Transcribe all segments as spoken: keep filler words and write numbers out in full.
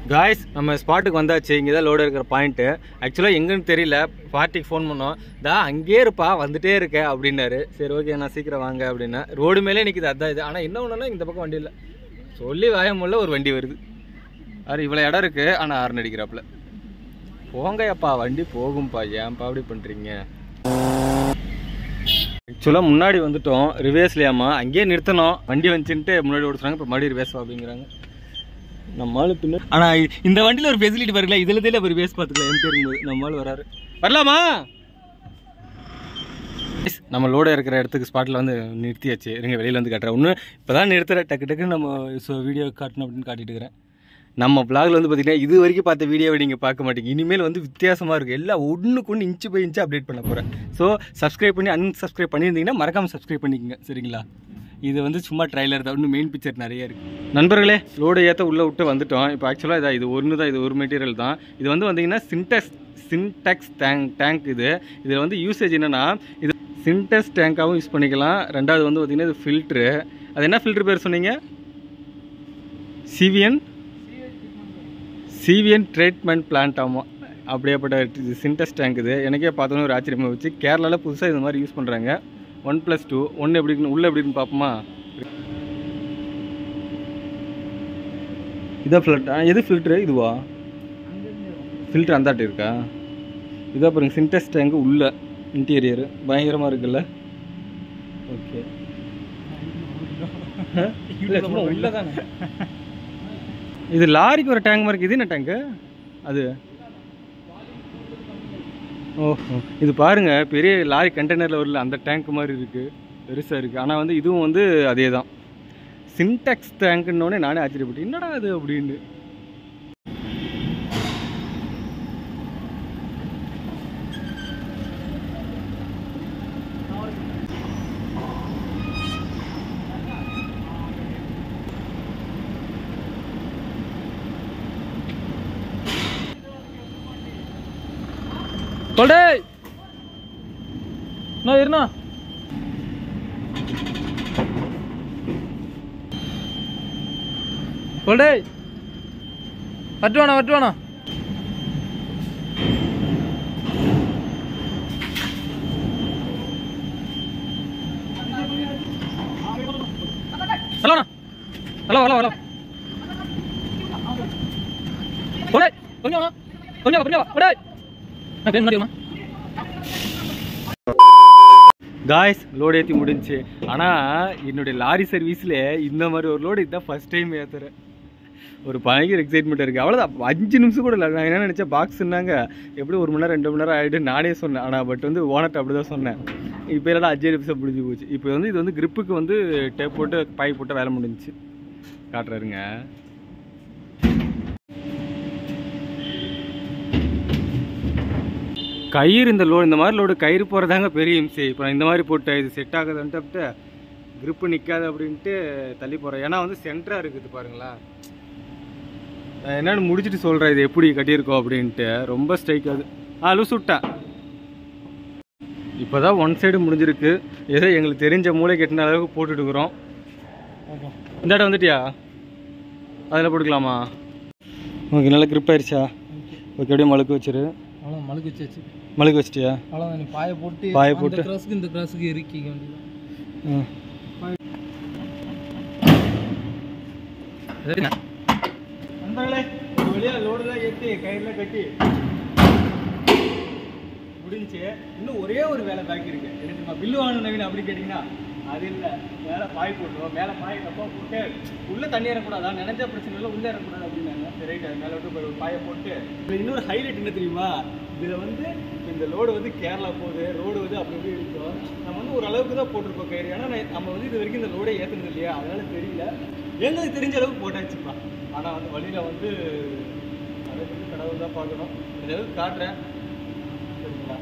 Guys நம்ம ஸ்பாட்டுக்கு வந்தாச்சு. இங்கே தான் லோடு இருக்கிற பாயிண்ட்டு. ஆக்சுவலாக எங்கன்னு தெரியல. பார்ட்டிக்கு ஃபோன் பண்ணோம், தான் அங்கேயே இருப்பா வந்துட்டே இருக்க அப்படின்னாரு. சரி ஓகே நான் சீக்கிரம் வாங்க அப்படின்னா. ரோடு மேலே நிற்கிது அதான் இது. ஆனால் என்ன ஒன்றுனா இந்த பக்கம் வண்டி இல்லை. சொல்லி வாயமுள்ள ஒரு வண்டி வருது. அது இவ்வளோ இடம் இருக்குது ஆனால் ஆறுன்னு அடிக்கிறாப்புல. போங்கப்பா வண்டி போகும்பா, ஏன்ப்பா அப்படி பண்ணுறீங்க? ஆக்சுவலாக முன்னாடி வந்துட்டோம், ரிவேஸ்லையாமா அங்கேயே நிறுத்தணும். வண்டி வந்துச்சுன்ட்டு முன்னாடி ஓடுறாங்க, இப்போ மறுபடியும் ரிவேஸ் அப்படிங்கிறாங்க. நம்மளால பின்ன ஆனால் இந்த வண்டியில் ஒரு ஃபெசிலிட்டி பாருங்களா, இதில் தெரியல ஒரு ரிவேஸ் பார்த்துக்கலாம். எம் தெரியும்போது நம்மளால வராரு. வரலாமா? நம்ம லோட இருக்கிற இடத்துக்கு ஸ்பாட்டில் வந்து நிறுத்தியாச்சு. இருங்க வெளியில் வந்து காட்டுறேன். ஒன்று இப்போ தான் நிறுத்துறேன், டக்கு டக்குன்னு நம்ம ஸோ வீடியோ காட்டணும் அப்படின்னு காட்டிட்டு இருக்கிறேன். நம்ம பிளாகில் வந்து பார்த்தீங்கன்னா இது வரைக்கும் பார்த்த வீடியோவை நீங்கள் பார்க்க மாட்டீங்க. இனிமேல் வந்து வித்தியாசமாக இருக்குது. எல்லாம் ஒன்றுக்கு ஒன்று இன்ச்சு பை இன்ச்சு அப்டேட் பண்ண போகிறேன். ஸோ சப்ஸ்கிரைப் பண்ணி அன்சப்ஸ்கிரைப் பண்ணியிருந்தீங்கன்னா மறக்காமல் சப்ஸ்கிரைப் பண்ணிக்கோங்க, சரிங்களா? இது வந்து சும்மா ட்ரைலர் தான், இன்னும் மெயின் பிக்சர் நிறைய இருக்குது. நண்பர்களே, லோடு ஏற்ற உள்ளே விட்டு வந்துட்டோம். இப்போ ஆக்சுவலாக இதாக இது ஒன்று தான், இது ஒரு மெட்டீரியல் தான். இது வந்து வந்தீங்கன்னா சின்டெக்ஸ் சின்டெக்ஸ் டேங்க் டேங்க் இது. இதில் வந்து யூசேஜ் என்னென்னா, இது சின்டெக்ஸ் டேங்காகவும் யூஸ் பண்ணிக்கலாம். ரெண்டாவது வந்து பார்த்திங்கன்னா இது ஃபில்ட்ரு. அது என்ன ஃபில்ட்ரு பேர் சொன்னீங்க? CVN CVN treatment plant. ஆமாம், அப்படியேப்பட்ட சின்டெக்ஸ் டேங்க் இது. எனக்கே பார்த்தோன்னு ஒரு ஆச்சரியமாக வச்சு. கேரளாவில் புதுசாக இது மாதிரி யூஸ் பண்ணுறாங்க. ஒன் ப்ளஸ் டூ ஒன்று எப்படி இருக்குன்னு உள்ளே எப்படி இருக்குன்னு பார்ப்போமா? இதான் ஃபில்ட்ரு. எது ஃபில்ட்ரு? இதுவா ஃபில்ட்ரு? அந்தாட்டு இருக்கா? இதாக பாருங்க, சின்டெக்ஸ் டேங்கு உள்ள இன்டீரியர் பயங்கரமாக இருக்குல்ல. ஓகே, உள்ள தானே இது. லாரிக்கு ஒரு டேங்க் மாதிரி இருக்குது. இது என்ன டேங்கு? அது ஓஹோ, இது பாருங்கள், பெரிய லாரி கண்டெய்னரில் வரல அந்த டேங்க் மாதிரி இருக்குது, பெருசாக இருக்குது. ஆனால் வந்து இதுவும் வந்து அதே தான், சின்டெக்ஸ் டேங்க்குன்னொடனே நானே ஆச்சரியப்பட்டேன், என்னடா அது அப்படின்னு. சொல்டே நான் இருண்ணா. சொல்டே வட்டுவானா வட்டுவானா ஹலோண்ணா. ஹலோ ஹலோ ஹலோ சொல்டே கொஞ்சம் வாண்ணா, கொஞ்சம் வா கொஞ்சம் வா சொல்டே. காய்ஸ், லோடு ஏற்றி முடிஞ்சு. ஆனால் என்னுடைய லாரி சர்வீஸில் இந்த மாதிரி ஒரு லோடு இதுதான் ஃபஸ்ட் டைம் ஏற்றுறேன். ஒரு பயங்கர எக்ஸைட்மெண்ட் இருக்குது. அவ்வளோதான், அஞ்சு நிமிஷம் கூட இல்லை. நான் என்ன நினச்சேன், பாக்ஸ்ன்னாங்க எப்படி ஒரு மணி நேரம் ரெண்டு மணி நேரம் ஆகிட்டு நானே சொன்னேன். ஆனால் பட் வந்து ஓனர்ட்ட அப்படி தான் சொன்னேன். இப்போ எல்லாம் அஞ்சு நிமிஷம் முடிஞ்சு போச்சு. இப்போ வந்து இது வந்து கிரிப்புக்கு வந்து டேப் போட்டு பாய் போட்டு வேலை முடிஞ்சிச்சு. காட்டுறாருங்க. கயிறு இந்த லோடு இந்த மாதிரி லோடு கயிறு போகிறதாங்க பெரிய இம்சை. இப்போ இந்த மாதிரி போட்டு இது செட் ஆகுதுன்ட்டு கிரிப்பு நிற்காது அப்படின்ட்டு தள்ளி போகிறேன். ஏன்னா வந்து சென்டராக இருக்குது பாருங்களேன். என்னென்னு முடிச்சுட்டு சொல்கிறேன் இது எப்படி கட்டியிருக்கோம் அப்படின்ட்டு. ரொம்ப ஸ்ட்ரைக் ஆகுது. ஆ லூஸ் விட்டேன். இப்போ தான் ஒன் சைடு முடிஞ்சிருக்கு. ஏதோ எங்களுக்கு தெரிஞ்ச மூளை கட்டின அளவுக்கு போட்டுட்டுருக்குறோம். இந்த இடம் வந்துட்டியா? அதில் போட்டுக்கலாமா? ஓகே, நல்லா கிரிப் ஆயிடுச்சா? ஓகே, அப்படியே மழுக்கு வச்சிரு. அவ்வளோ மழுக்கு வச்சாச்சு. மழுக்கு வச்சிட்டியா? அவ்வளோதான், நீ பாயை போட்டு பாயை போட்டு கிராஸுக்கு இந்த கிராஸுக்கு இறுக்கிக்க வேண்டியது. நண்பர்களே, ஒரு வழியாக லோடெல்லாம் ஏற்றி கயிறுலாம் கட்டி முடிஞ்சு. இன்னும் ஒரே ஒரு வேலை பாக்கி இருக்கு. எனக்கு பில்லு வாங்கணும் நவீன அப்படி கேட்டிங்கன்னா அது இல்லை. மேலே பாய் போட்டுருவோம். மேலே பாய் தப்பா போட்டு உள்ளே தண்ணி இறக்கூடாது. அதான் நினைச்ச பிரச்சனை இல்லை, உள்ளே இறக்கூடாது அப்படின்னாங்க. சரி ரைட், அது மேலே விட்டு ஒரு பாயை போட்டு. இன்னொரு ஹைலைட் என்ன தெரியுமா, இதில் வந்து இந்த லோடு வந்து கேரளா போகுது, ரோடு வந்து அப்படி இப்படி இருக்கும். நம்ம வந்து ஒரு அளவுக்கு தான் போட்டிருப்போம் கயிறு. ஏன்னா நம்ம வந்து இது வரைக்கும் இந்த லோடே ஏற்றுனது இல்லையா, அதனால தெரியல. எங்களுக்கு தெரிஞ்ச அளவுக்கு போட்டாச்சுப்பா. ஆனால் வந்து வழியில் வந்து அதை வந்து கடவுள் தான் பார்க்கணும். இந்த அளவுக்கு காட்டுறேன், சரிங்களா?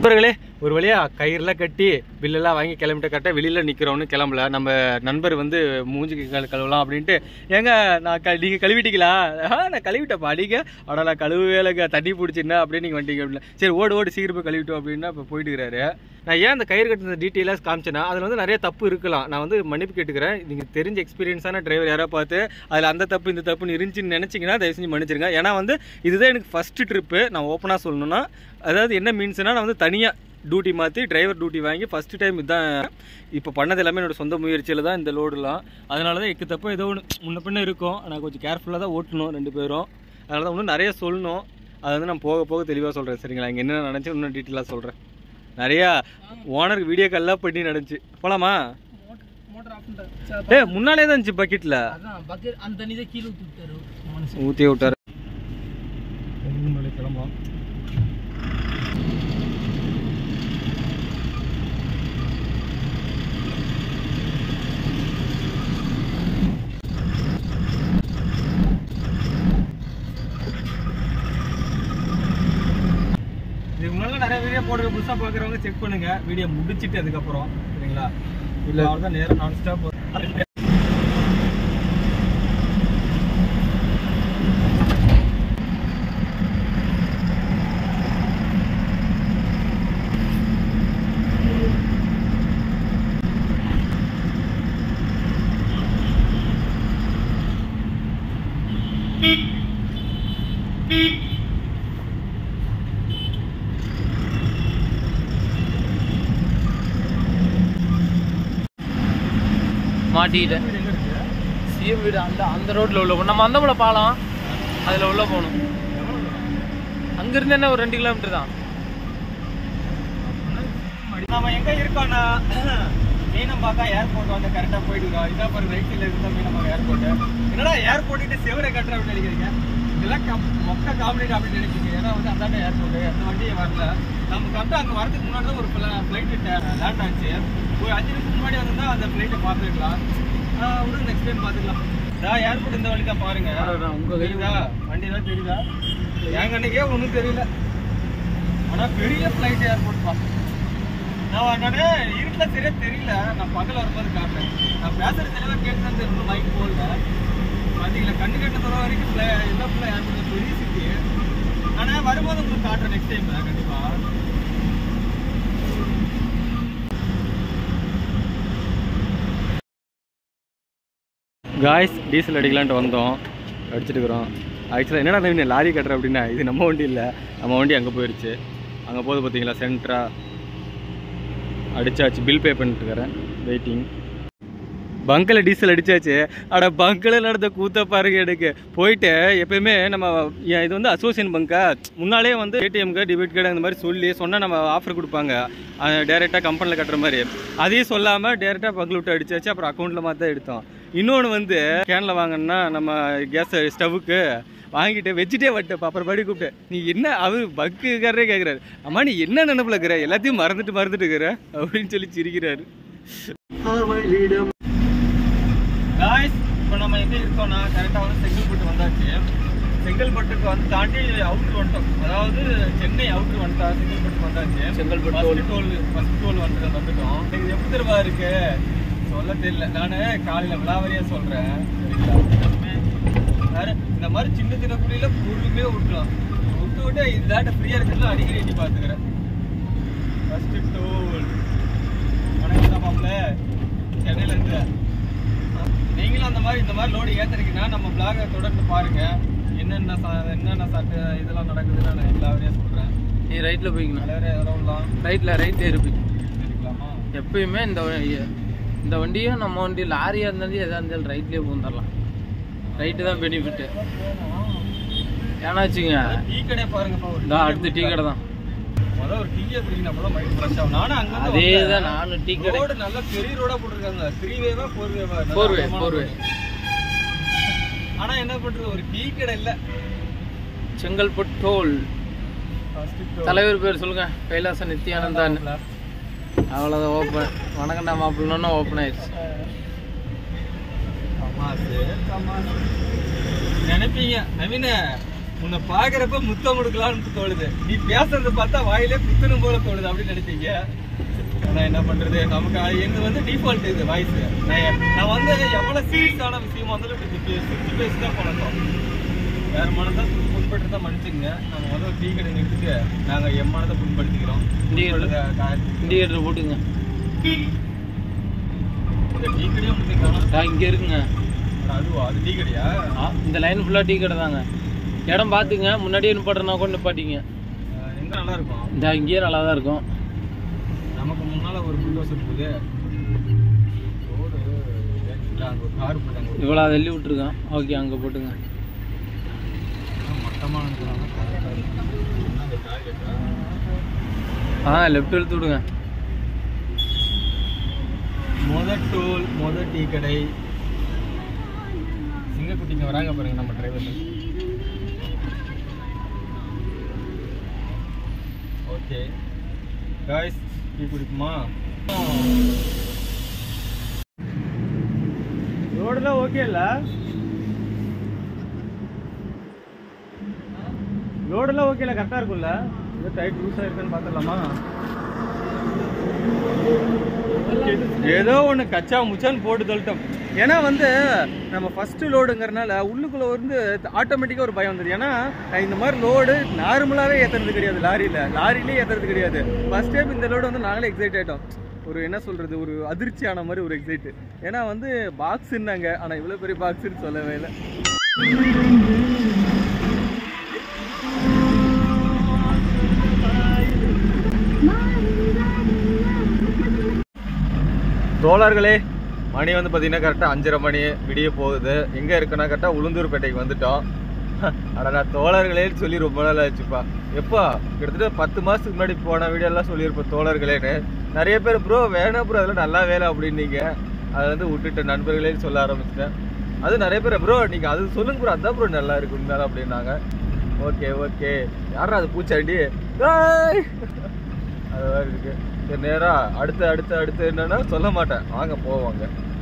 நண்பர்களே ஒரு வழியாக கயிறுலாம் கட்டி பில்லெல்லாம் வாங்கி கிளம்பிட்ட கரெக்டாக வெளியில் நிற்கிறோன்னு கிளம்பல. நம்ம நண்பர் வந்து மூஞ்சிக்கு கழு கழுவலாம் அப்படின்ட்டு ஏங்க நான் க நீங்கள் கழுவிட்டீங்களா? ஆ நான் கழுவிட்டப்பா அடிக்க அடா நான் கழுவேலைங்க தண்ணி பிடிச்சின்னா அப்படின்னு நீங்கள் வந்துட்டீங்க அப்படின்னா சரி ஓடு ஓடு சீக்கிரம் போய் கழுவிட்டோம் அப்படின்னா இப்போ போயிட்டுக்கிறாரு. நான் ஏன் அந்த கயிறு கட்டின டீட்டெயிலாக காமிச்சேன்னா அதில் வந்து நிறைய தப்பு இருக்கலாம். நான் வந்து மன்னிப்பு கேட்டுக்கிறேன். நீங்கள் தெரிஞ்ச எக்ஸ்பீரியன்ஸான டிரைவர் யாராவது பார்த்து அதில் அந்த தப்பு இந்த தப்புன்னு இருந்துச்சுன்னு நினச்சிங்கன்னா தயவு செஞ்சு மன்னிச்சிருங்க. ஏன்னா வந்து இதுதான் எனக்கு ஃபஸ்ட்டு ட்ரிப்பு. நான் ஓப்பனாக சொல்லணும்னா அதாவது என்ன மீன்ஸ்னால் நான் வந்து தனியாக டியூட்டி மாற்றி டிரைவர் டியூட்டி வாங்கி ஃபஸ்ட்டு டைம் இதுதான் இப்போ பண்ணது எல்லாமே என்னோடய சொந்த முயற்சியில் தான் இந்த லோடுலாம். அதனால தான் எக்கு தப்போ ஏதோ ஒன்று முன்ன பின்ன இருக்கும். நான் கொஞ்சம் கேர்ஃபுல்லாக தான் ஓட்டணும் ரெண்டு பேரும். அதனால தான் இன்னும் நிறைய சொல்லணும். அதை வந்து நான் போக போக தெளிவாக சொல்கிறேன் சரிங்களா? இங்கே என்ன நினச்சி இன்னும் டீட்டெயிலாக சொல்கிறேன். நிறையா ஓனருக்கு வீடியோ கால்லாம் பண்ணி நடந்துச்சு. போகலாமா? ஏ முன்னாலே தான் இருந்துச்சு பக்கெட்டில் ஊற்றி விட்டார். கிளம்பலாம். இதுக்கு முன்னாடி நிறைய வீடியோ போடுற புதுசாக பார்க்குறவங்க செக் பண்ணுங்க வீடியோ முடிச்சுட்டு அதுக்கப்புறம் சரிங்களா? இல்லை அவ்வளோதான் நேரம் நான் ஸ்டாப். மாட்டிக்கிட்டேன். சிஎம் வீடு அந்த அந்த ரோட்டில் உள்ள போகணும். நம்ம அந்தமலை பாலம் அதில் உள்ள போகணும். அங்கேருந்து என்ன ஒரு ரெண்டு கிலோமீட்டர் தான். நம்ம எங்கே இருக்கோம்னா மீனம்பாக்கம் ஏர்போர்ட் வந்து கரெக்டாக போயிட்டுருக்கோம். இதான் பாருங்க ரைட் சைடில் இருந்தால் மீனம்பாக்கம் ஏர்போர்ட்டு. என்னடா ஏர்போர்ட்டு செவரை கட்டுற அப்படின்னு நினைக்கிறீங்க? இதெல்லாம் மொக்க காமெடி அப்படின்னு நினைக்கிறீங்க. ஏன்னா வந்து அதாண்ட ஏர்போர்ட்டு அந்த வண்டியே வரல. நம்ம கரெக்டாக அங்கே வரதுக்கு முன்னாடி தான் ஒரு ஃப்ளைட்டு லேண்ட் ஆச்சு. ஒரு அஞ்சு நிமிஷம் முன்னாடி வந்திருந்தா அந்த ஃப்ளைட்டை பார்த்துருக்கலாம். விடுங்க நெக்ஸ்ட் டைம் பார்த்துக்கலாம். நான் ஏர்போர்ட் இந்த வழி தான் பாருங்க. உங்கள் தெரியுதா வண்டி தான் தெரியுதா? என் கண்ணுக்கே ஒன்றும் தெரியல. ஆனால் பெரிய ஃப்ளைட் ஏர்போர்ட் பார்த்து நான் நானே இருட்டில் சரியா தெரியல. நான் பகல் வரும்போது காட்டுறேன். நான் பேசுகிற தெளிவாக கேட்டுதான் தெரியும். மைக் போடல பார்த்தீங்களா? கண்ணு கட்ட தர வரைக்கும் ஃப்ளை எல்லாம் ஃபுல்லாக ஏர்போர்ட் பெரிய சிட்டி. ஆனால் வரும்போது உங்களுக்கு காட்டுறேன் நெக்ஸ்ட் டைம் கண்டிப்பாக. காய்ஸ் டீசல் அடிக்கலான்ட்டு வந்தோம், அடிச்சுட்டுக்கிறோம். ஆக்சுவலாக என்னடா நவீன லாரி கட்டுற அப்படின்னா இது நம்ம வண்டி இல்லை, நம்ம வண்டி அங்கே போயிடுச்சு. அங்கே போது பார்த்தீங்களா சென்ட்ரா அடித்தாச்சு. பில் பே பண்ணிட்டுக்கிறேன் வெயிட்டிங். பங்கில் டீசல் அடித்தாச்சு. அட பங்கில் நடந்த கூத்த பாருங்க. எனக்கு போயிட்டு எப்போயுமே நம்ம இது வந்து அசோசியேஷன் பங்கா முன்னாலே வந்து ஏடிஎம்க்கு டெபிட் கார்டு அந்த மாதிரி சொல்லி சொன்னால் நம்ம ஆஃபர் கொடுப்பாங்க டேரெக்டாக கம்பெனியில் கட்டுற மாதிரி. அதையும் சொல்லாமல் டேரெக்டாக பங்கில் விட்டு அடித்தாச்சு. அப்புறம் அக்கௌண்ட்டில் மாதிரி தான் எடுத்தோம். இன்னொன்று வந்து கேனில் வாங்கினா நம்ம கேஸ் ஸ்டவ்வுக்கு வாங்கிட்டு வச்சுட்டே வட்டப்பா. அப்புறம் படி கூப்பிட்டேன், நீ என்ன அவர் பக்குக்காரரே கேட்குறாரு, அம்மா நீ என்ன நினைப்பில் இருக்கிற, எல்லாத்தையும் மறந்துட்டு மறந்துட்டு இருக்கிற அப்படின்னு சொல்லி சிரிக்கிறாரு. இப்போ நம்ம எங்கே இருக்கோம்னா கரெக்டாக வந்து செங்கல்பட்டு வந்தாச்சு. செங்கல்பட்டுக்கு வந்து தாண்டி அவுட்ரு வந்துட்டோம். அதாவது சென்னை அவுட்ரு வந்துட்டா செங்கல்பட்டு வந்தாச்சு. செங்கல்பட்டு டோல் ஃபஸ்ட் டோல் வந்து வந்துட்டோம். இது எப்படி தருவா இருக்கு சொல்ல தெரியல. நான் காலையில் விளாவரியாக சொல்கிறேன் சரிங்களா? இந்த மாதிரி சின்ன சின்ன குழியில பொறுமையாக விட்டுலாம். விட்டு விட்டு இதாட்ட ஃப்ரீயாக இருக்குதுல அடிக்கடி எட்டி பார்த்துக்கிறேன். ஃபஸ்ட்டு டோல் வணக்கம் மாப்பிள்ள சென்னையிலேருந்து. நீங்களும் அந்த மாதிரி இந்த மாதிரி லோடு ஏற்றுறீங்கன்னா நம்ம பிளாகை தொடர்ந்து பாருங்க. என்னென்ன என்னென்ன சட்டு இதெல்லாம் நடக்குதுன்னு நான் எல்லா வரையும் சொல்கிறேன். நீ ரைட்டில் போய்க்கணும். வேறு எவ்வளோலாம் ரைட்டில் ரைட்டே இருப்பீங்க சரிங்களாமா? எப்பயுமே இந்த இந்த வண்டியும் நம்ம வண்டி லாரியாக இருந்தாலும் எதாக இருந்தாலும் ரைட்லேயே போந்துடலாம். ரைட்டு தான் பெனிஃபிட்டு. ஏன்னா வச்சுங்க டீ கடை பாருங்கப்பா. இந்த அடுத்த டீ கடை தான். முதல்ல ஒரு டீயை குடிக்கணும், அப்போ தான் மைண்ட் ஃப்ரெஷ் ஆகும். நானும் அங்கே அதே தான் நானும் டீ கடை. ரோடு நல்லா பெரிய ரோடாக போட்டிருக்காங்க. த்ரீ வேவா ஃபோர் வேவா? Four way four way. ஆனால் என்ன பண்ணுறது, ஒரு டீ கடை இல்லை. செங்கல்பட்டு டோல் தலைவர் பேர் சொல்லுங்க, கைலாச நித்யானந்தான். அவ்வளோதான் ஓப்பன். வணக்கம்டா மாப்பிள்ளோன்னா ஓப்பன் ஆயிடுச்சு. நினைப்பீங்க நவீன உன்னை பாக்குறப்ப முத்தம் கொடுக்கலாம்னு தோணுது, நீ பேசுறத பார்த்தா வாயிலே குத்தணும் போல தோணுது அப்படின்னு நினைச்சீங்க. நான் என்ன பண்றது, நமக்கு இது வந்து டிஃபால்ட் இது வாய்ஸ். நான் வந்து எவ்வளவு சீரியஸான விஷயமா இருந்தாலும் சிரிச்சு பேசிதான் பழக்கம். வேற மனதை புண்படுத்தா மன்னிச்சுங்க. நாங்க வந்து ஒரு டீ கடை நிறுத்திட்டு நாங்க என் மனதை புண்படுத்திக்கிறோம். இண்டிகேட்டர் போட்டுங்க. இந்த டீ கடையும் முடிச்சுக்கலாம் இங்க இருக்குங்க. அதுவா அது டீ கடையா? இந்த லைன் ஃபுல்லா டீ கடை தாங்க. இடம் பாத்துங்க, முன்னாடியே நிப்பாட்டுறனா கூட நிப்பாட்டிங்க. எங்க நல்லா இருக்கும்? இந்த இங்கேயே நல்லா தான் இருக்கும். நமக்கு முன்னால ஒரு புல்டோசர் போகுது, கார் போட்டாங்க. இவ்வளோ தள்ளி விட்டுருக்கான். ஓகே அங்கே போட்டுங்க. மட்டமான ஆ லெஃப்ட் இழுத்து விடுங்க. மொத டோல் மொத டீ கடை. சிங்கக்குட்டிங்க வராங்க பாருங்க நம்ம டிரைவர். ஓகே காய்ஸ், டீ குடிக்குமா? ரோடெல்லாம் ஓகே இல்ல? ரோடெல்லாம் ஓகே இல்ல? கரெக்டா இருக்கும்ல? இது டைட் லூஸா இருக்குன்னு பாத்துடலாமா? ஏதோ ஒன்று கச்சா முச்சான்னு போட்டு தள்ளிட்டோம். ஏன்னா வந்து நம்ம ஃபஸ்ட்டு லோடுங்கிறனால உள்ளுக்குள்ளே வந்து ஆட்டோமேட்டிக்காக ஒரு பயம் வந்துடுது. ஏன்னா இந்த மாதிரி லோடு நார்மலாகவே ஏற்றுறது கிடையாது, லாரியில் லாரியிலே ஏற்றுறது கிடையாது. ஃபஸ்ட் டைம் இந்த லோடு வந்து நாங்களே எக்ஸைட் ஆகிட்டோம். ஒரு என்ன சொல்கிறது, ஒரு அதிர்ச்சியான மாதிரி ஒரு எக்ஸைட்டு. ஏன்னா வந்து பாக்ஸுன்னாங்க, ஆனால் இவ்வளோ பெரிய பாக்ஸுன்னு சொல்லவே இல்லை. தோழர்களே, மணி வந்து பார்த்தீங்கன்னா கரெக்டாக அஞ்சரை மணி விடிய போகுது. எங்கே இருக்குன்னா கரெக்டாக உளுந்தூர்பேட்டைக்கு வந்துட்டோம். ஆனால் நான் தோழர்களேன்னு சொல்லி ரொம்ப நாள் ஆச்சுப்பா. எப்போ கிட்டத்தட்ட பத்து மாதத்துக்கு முன்னாடி போன வீடியோலாம் சொல்லியிருப்போம் தோழர்களேன்னு. நிறைய பேர் ப்ரோ வேணாம் ப்ரோ அதெல்லாம் நல்லா வேலை அப்படின்னீங்க. அதை வந்து விட்டுட்டு நண்பர்களேன்னு சொல்ல ஆரம்பிச்சிட்டேன். அது நிறைய பேர் ப்ரோ நீங்கள் அது சொல்லுங்க ப்ரோ, அதுதான் ப்ரோ நல்லா இருக்கு உண்மையாலும் அப்படின்னாங்க. ஓகே ஓகே, யாரா அது பூச்சாண்டி அது மாதிரி இருக்கு. நேராக அடுத்து அடுத்து அடுத்து என்னன்னா சொல்ல மாட்டேன், வாங்க போவாங்க.